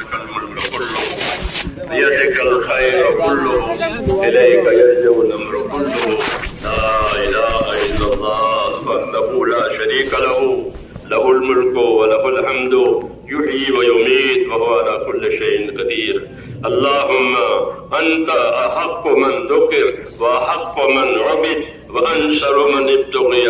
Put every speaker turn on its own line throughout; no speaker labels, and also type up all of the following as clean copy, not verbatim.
لك الملك كله بيدك الخير كله إليك يرجع الأمر كله لا إله إلا الله وحده لا شريك له له الملك وله الحمد يحيي ويميت وهو على كل شيء قدير. اللهم أنت أحق من ذكر وأحق من عبد وأنشر من ابتغي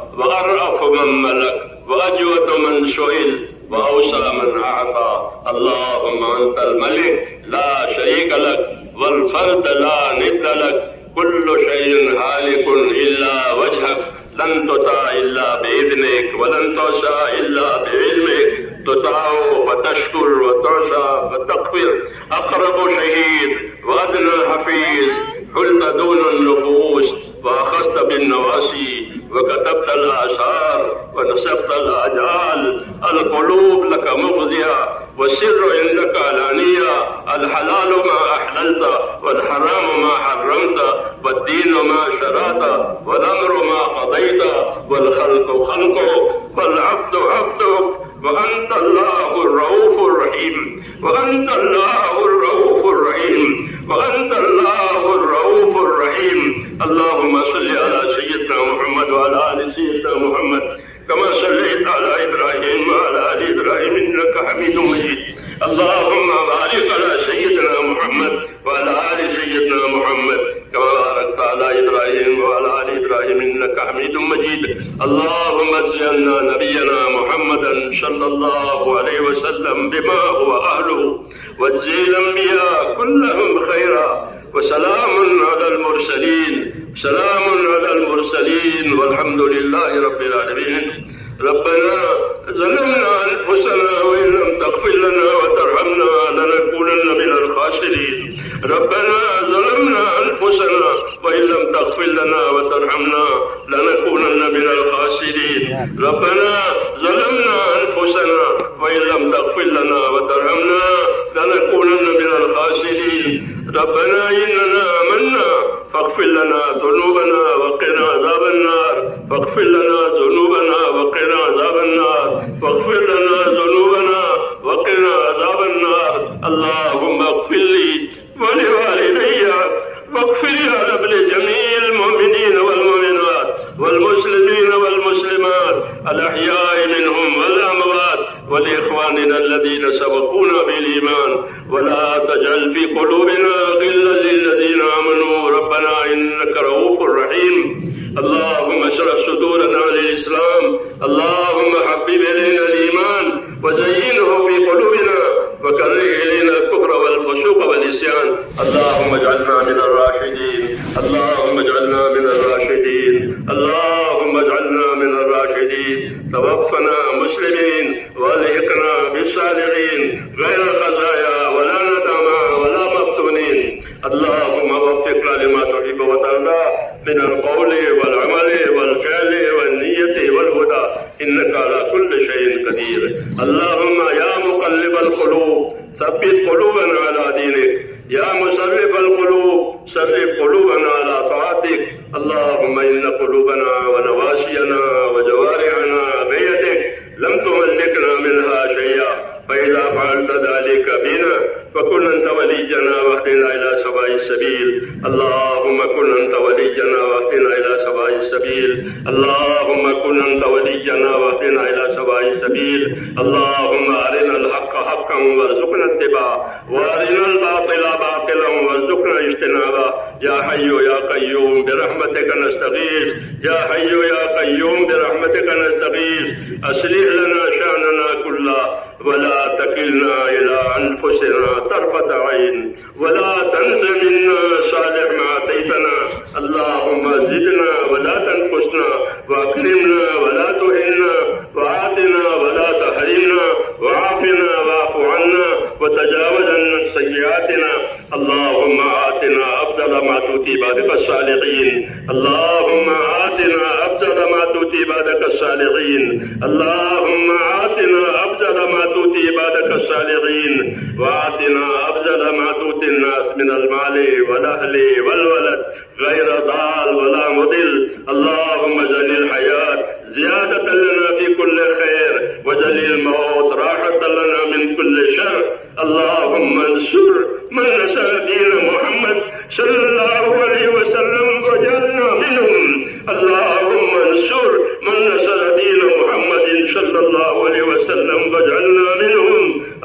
وأرأف من ملك وأجود من سئل وأوسع من أعطى. اللهم أنت الملك لا شريك لك والفرد لا ند لك كل شيء هالك إلا وجهك لن تطاع إلا بإذنك ولن تعصى إلا بعلمك تطاع وتشكر وتعصى وتغفر. أقرب شهيد وأدنى حفيظ حلت دون النفوس وأخذت بالنواسي وكتبت الآثار ونسبت الآجال. القلوب لك مفضية والسر عندك علانية. الحلال ما أحللت والحرام ما حرمت والدين ما شرعت والأمر ما قضيت والخلق خلقك والعبد عبدك وأنت الله الرؤوف الرحيم وأنت الله الرؤوف الرحيم وأنت الله الرؤوف الرحيم. اللهم صل على سيدنا محمد وعلى آل سيدنا محمد كما صليت على إبراهيم وعلى آل إبراهيم إنك حميد مجيد. اللهم بارك على سيدنا محمد وعلى آل سيدنا محمد كما باركت على إبراهيم وعلى آل إبراهيم إنك حميد مجيد. اللهم اجعلنا نبينا محمدا صلى الله عليه وسلم بما هو أهله واجزي الأنبياء كلهم خيرا. وسلام على المرسلين سلام على المرسلين والحمد لله رب العالمين. ربنا ظلمنا أنفسنا وإن لم تغفر لنا وترحمنا لنكونن من الخاسرين. ربنا ظلمنا أنفسنا وإن لم تغفر لنا وترحمنا لنكونن من الخاسرين. ربنا ظلمنا أنفسنا وإن لم تغفر لنا وترحمنا لنكونن من الخاسرين. ربنا إننا آمنا فاغفر لنا ذنوبنا وقنا عذاب النار. فاغفر لنا ذنوبنا وقنا عذاب النار. فاغفر لنا ذنوبنا وقنا عذاب النار. اللهم اغفر لي ولوالدي واغفر يا رب لجميع المؤمنين والمؤمنات والمسلمين والمسلمات الأحياء منهم والأموات ولإخواننا الذين سبقونا بالإيمان ولا تجعل في قلوبنا غلا للذين آمنوا ربنا إنك رؤوف رحيم. اللهم اشرح صدورنا للإسلام. اللهم حبب إلينا الإيمان وزينه في قلوبنا وكره إلينا الكفر والفسوق والعصيان. اللهم اجعلنا من الراشدين. اللهم اجعلنا من الراشدين. اللهم اجعلنا من الراشدين. توفنا مسلمين والحقنا بالصالحين غير خزايا ولا ندامى ولا مفتونين. اللهم وفقنا لما تحب وترضى من القول والعمل والفعل والنية والهدى إنك على كل شيء قدير. اللهم يا مقلب القلوب ثبت قلوبنا على دينك. يا مصرف القلوب صرف قلوبنا على طاعتك. اللهم إن قلوبنا ونواسينا وجوارحنا بيدك لم تملكنا منها شيئا فإذا فعلت ذلك بنا فكن أنت ولينا واهدنا إلى سواء السبيل. اللهم كن أنت ولينا واهدنا إلى سواء السبيل. اللهم كن أنت ولينا واهدنا إلى سواء السبيل. اللهم أرنا الحق حقا وارزقنا اتباعه وأرنا الباطل باطلا وارزقنا اجتنابه. يا حي يا قيوم برحمتك نستغيث. يا حي يا قيوم برحمتك نستغيث. أصلح لنا شأننا كله ولا تكلنا إلى أنفسنا طرفة عين ولا تنس منا صالح ما أتيتنا. اللهم زدنا ولا تنقصنا وأكرمنا ولا تهنا وآتنا ولا تحرمنا وعافنا واعف عنا وتجاوز عن سيئاتنا. اللهم آتنا أفضل ما تؤتي عبادك الصالحين. اللهم آتنا أفضل ما تؤتي عبادك الصالحين. اللهم آتنا أفضل ما تؤتي عبادك الصالحين وآتنا أفضل ما تؤتي الناس من المال والأهل والولد غير ضال ولا مضل. اللهم اجعل الحياة زيادة لنا في كل خير واجعل الموت راحة لنا من كل شر. اللهم انصر من نصر دين محمد صلى الله عليه وسلم واجعلنا منهم. اللهم انصر من نصر دين محمد صلى الله عليه وسلم واجعلنا منهم.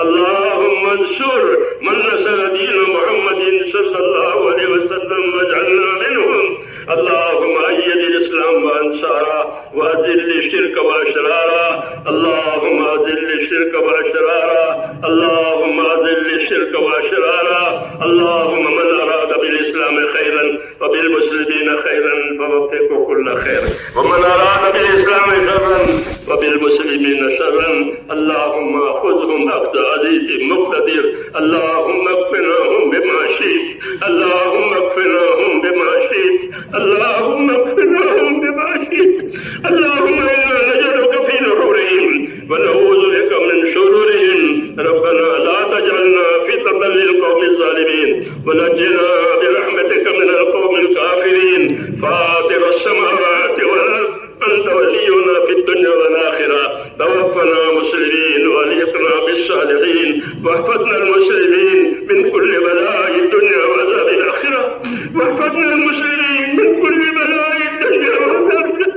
اللهم انصر من نصر دين محمد صلى الله عليه وسلم واجعلنا منهم. اللهم أيد الإسلام وأنصاره وأذل الشرك وأشراره. اللهم أذل الشرك وأشراره. اللهم أذل الشرك وأشراره. اللهم من أراد بالإسلام خيرا وبالمسلمين خيرا فوفقه كل خير، ومن أراد بالإسلام شرا وبالمسلمين شرا اللهم خذهم أخذ عزيز مقتدر. اللهم اكفناهم بما شئت. اللهم اكفناهم بما شئت. اللهم اكفناهم بما شئت. اللهم إنا نجعلك في نحورهم ونعوذ بك من شرورهم. ربنا لا تجعلنا فتنة للقوم الظالمين ونجنا برحمتك من القوم الكافرين. فاطر السماوات والأرض أنت ولينا في الدنيا والآخرة. توفنا مسلمين والحقنا بالصالحين، واحفظنا المسلمين من كل بلاء الدنيا وعذاب الآخرة. واحفظنا المسلمين من كل بلاء الدنيا وعذاب الآخرة.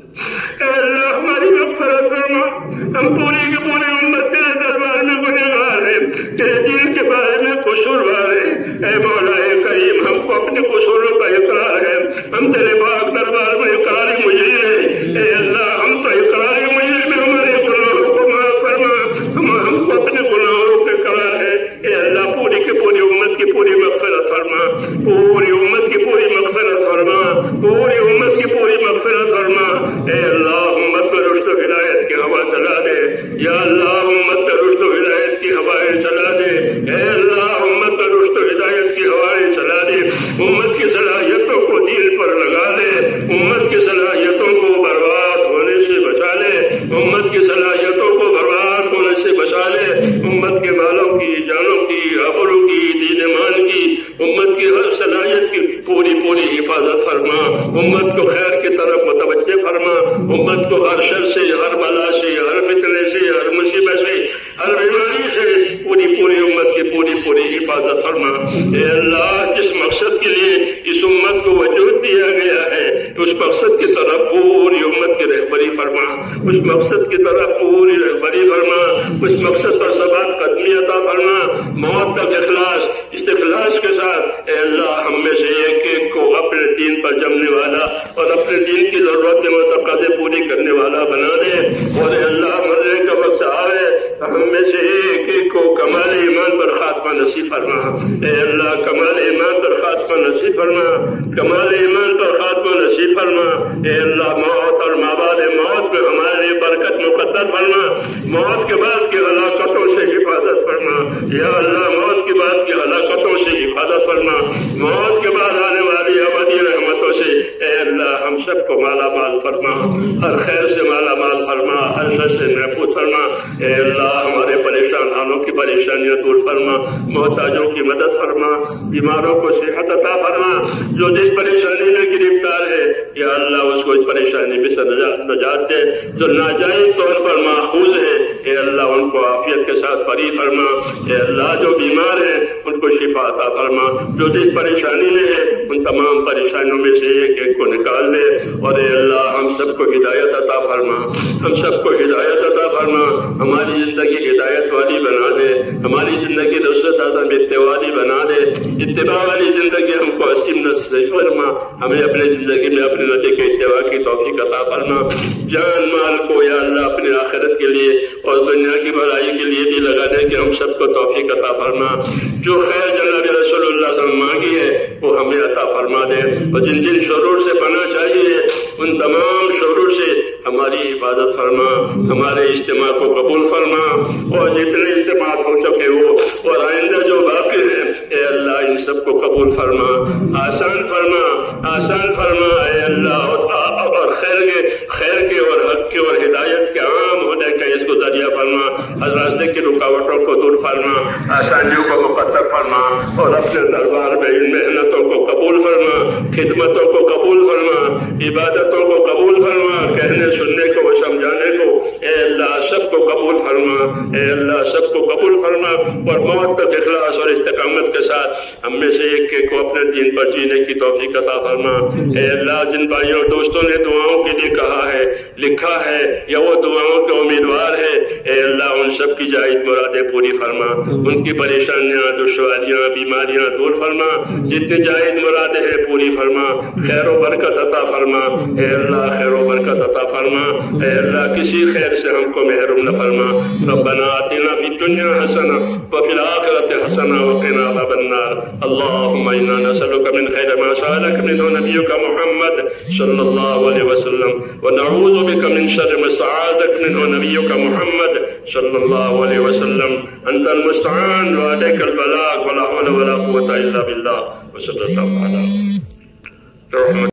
اے اللہ ہماری مغفرت فرما. ہم پوری کی پوری امت تیرے دربار میں گنہگار ہیں، تیرے دین کے بارے میں قصوروار ہیں. اے مولا کریم ہم کو اپنے قصوروں کا اقرار ہے. ہم تیرے پاک دربار میں اقراری مجرم ہیں. اے اللہ ہم تو اقراری مجرم ہیں، ہمارے گناہوں کو معاف فرما. ہم کو اپنے گناہوں کے قرار ہے. اے اللہ پوری کی پوری امت کی پوری مغفرت فرما. پوری امت کی پوری مغفرت فرما. پوری امت کی پوری مغفرت فرما. اے اللہ امت پر رشد و ہدایت کی ہوا چلا دے. یا اللہ امت پر رشد و ہدایت کی ہوائیں چلا دے. اے اللہ امت پر رشد و ہدایت کی ہوائیں چلا دے. امت کی صلاحیتوں کو دین پر لگا دے. امت کی صلاحیتوں کو برباد ہونے سے بچا لے. امت کی صلاحیتوں کو برباد ہونے سے بچا لے. امت کے مالوں کی، جانوں کی، آبروں کی، دین ایمان کی، امت کی ہر صلاحیت کی پوری پوری حفاظت فرما. امت کو خیر کی طرف متوجہ فرما. امت کو ہر شر سے، ہر بلا سے، ہر فتنے سے، ہر مصیبت سے، ہر بیماری سے پوری پوری امت کی پوری پوری حفاظت فرما. اے اللہ جس مقصد کے لیے اس امت کو وجود دیا گیا ہے اس مقصد کی طرف پوری امت کی رہبری فرما. اس مقصد کی طرف پوری رہبری فرما. اس مقصد پر ثبات قدمی عطا فرما. موت تک اخلاص، استخلاص کے ساتھ اے اللہ ہم میں سے ایک ایک کو اپنے دین پر جمنے والا اور اپنے دین کی ضرورت متقاضے پوری کرنے والا بنا دے. اور اے اللہ مرنے کا وقت آئے ہم میں سے ایک ایک کو کمال ایمان پر خاتمہ نصیب فرما. اے اللہ کمال ایمان پر خاتمہ نصیب فرما. کمال ایمان پر خاتمہ نصیب فرما. اے اللہ موت اور مابعد موت میں ہمارے لیے برکت مقدر فرما. موت کے بعد کی ہلاکتوں سے حفاظت فرما. یا اللہ موت کے بعد کی ہلاکتوں سے حفاظت فرما. موت کے بعد آنے والی ابدی رحمتوں سے اے اللہ ہم سب کو مالا مال فرما. ہر خیر سے مالا مال فرما. ہر شر سے محفوظ فرما. اے اللہ ہمارے پریشان حالوں کی پریشانیاں دور فرما. محتاجوں کی مدد فرما. بیماروں کو صحت عطا فرما. جو جس پریشانی میں گرفتار ہے یا اللہ اس کو اس پریشانی میں سے نجات دے. جو ناجائز طور پر ماخوذ ہے اے اللہ ان کو عافیت کے ساتھ بری فرما. اے اللہ جو بیمار ہیں ان کو شفا عطا فرما. جو جس پریشانی میں ہے ان تمام پریشانیوں میں سے ایک ایک کو نکال دے. اور اے اللہ ہم سب کو ہدایت عطا فرما. ہم سب کو ہدایت عطا فرما. ہماری زندگی ہدایت والی بنا دے. ہماری زندگی نصرت اعظم اتباعی بنا دے. اتباع والی زندگی ہم کو عظیم نصیب فرما. ہمیں اپنے زندگی میں اپنے نبی کے اتباع کی توفیق عطا فرما. جان مال کو یا اللہ اپنے آخرت کے لیے اور دنیا کی بھلائی کے لیے بھی لگانے کی ہم سب کو توفیق عطا فرما. جو خیر جناب رسول اللہ صلی اللہ علیہ وسلم مانگی ہے وہ ہمیں عطا فرما دے. اور جن جن شرور سے پناہ چاہیے ان تمام شرور سے ہماری حفاظت فرما. ہمارے اجتماع کو قبول فرما. اور جتنے اجتماع ہو سکے وہ اور آئندہ جو باقی ہیں اے اللہ ان سب کو قبول فرما. آسان فرما. آسان فرما اے اللہ. اور خیر کے اور حق کے اور ہدایت کے عام ہونے کا اس کو ذریعہ فرما. ہر راستے کی رکاوٹوں کو دور فرما. آسانیوں کو مقدر فرما. اور اپنے دربار میں ان محنتوں کو قبول فرما. خدمتوں کو قبول فرما. عبادتوں کو قبول فرما. کہنے سننے کو سمجھانے کو اے اللہ سب کو قبول فرما. اے اللہ سب کو قبول فرما. اور موت تک اخلاص اور استقامت کے ساتھ ہم میں سے ایک ایک کو اپنے دین پر جینے کی توفیق عطا فرما۔ اے اللہ جن بھائیوں اور دوستوں نے دعاؤں کے لیے کہا ہے، لکھا ہے یا وہ دعاؤں کے امیدوار ہے، اے اللہ ان سب کی جائز مرادیں پوری فرما، ان کی پریشانیاں، دشواریاں، بیماریاں دور فرما، جتنی جائز مرادیں ہیں پوری فرما، خیر و برکت عطا فرما۔ اے اللہ خیر و برکت عطا فرما، اے اللہ کسی خیر سے ہم کو محروم نہ فرما۔ ربنا آتنا فی الدنیا حسنہ وفی الآخرۃ حسنہ وقنا عذاب النار۔ اللهم انا نسألك من خیر ما سألك منه نبيك محمد صلی اللہ علیہ وسلم ونعوذ بك من شر ما استعاذك منه نبيك محمد صلی اللہ علیہ وسلم۔ انت المستعان وعليك البلاغ ولا حول ولا قوة الا بالله وصلی اللہ علیہ وسلم۔